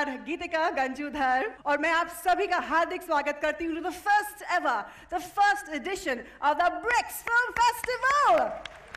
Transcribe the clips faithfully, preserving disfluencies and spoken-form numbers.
कलाकार गीतिका गंजूधर और मैं आप सभी का हार्दिक स्वागत करती हूँ to the first ever, the first edition of the Bricks Film Festival.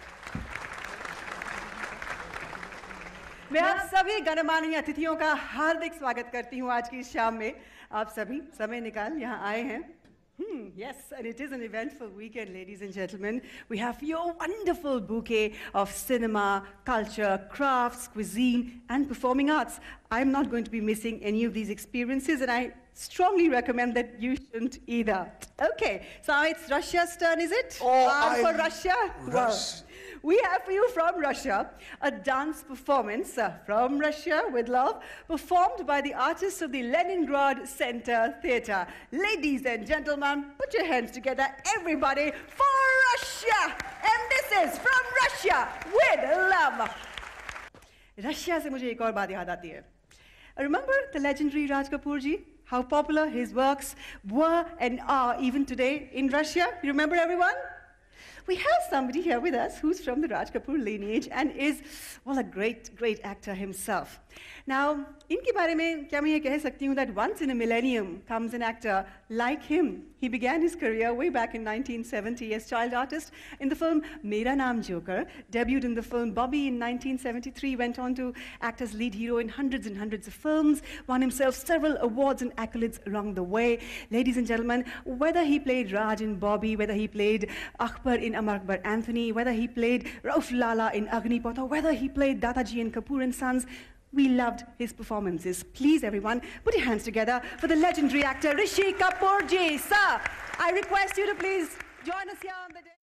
मैं आप सभी गणमान्य अतिथियों का हार्दिक स्वागत करती हूँ आज की इस शाम में. आप सभी समय निकाल यहाँ आए हैं. Hmm, yes, and it is an eventful weekend, ladies and gentlemen. We have your wonderful bouquet of cinema, culture, crafts, cuisine, and performing arts. I'm not going to be missing any of these experiences, and I strongly recommend that you shouldn't either. Okay, so now it's Russia's turn, is it? Oh, Arm I... for Russia? Rush. Well, we have for you from Russia a dance performance uh, from Russia with love, performed by the artists of the Leningrad Center Theatre. Ladies and gentlemen, put your hands together, everybody, for Russia! And this is from Russia with love. Russia se mujhe ek aur baat yaad aati hai. Remember the legendary Raj Kapoor ji? How popular his works were and are even today in Russia? You remember everyone? We have somebody here with us who's from the Raj Kapoor lineage and is, well, a great, great actor himself. Now, इनके बारे में क्या मैं ये कह सकती हूँ that once in a millennium comes an actor like him. He began his career way back in nineteen seventy as child artist in the film Mera Naam Joker, debuted in the film Bobby in nineteen seventy-three, went on to act as lead hero in hundreds and hundreds of films, won himself several awards and accolades along the way. Ladies and gentlemen, whether he played Raj in Bobby, whether he played Akbar in Amar Akbar Anthony, whether he played Rauf Lala in Agnipath, or whether he played Dataji in Kapoor and Sons, we loved his performances. Please, everyone, put your hands together for the legendary actor Rishi Kapoor ji. Sir, I request you to please join us here on the day.